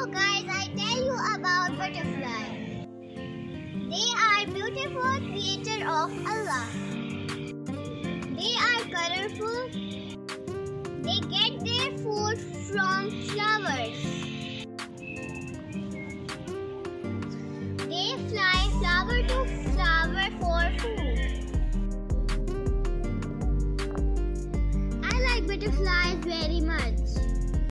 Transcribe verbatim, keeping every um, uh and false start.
So guys, I tell you about butterfly. They are beautiful creature of Allah. They are colorful. They get their food from flowers.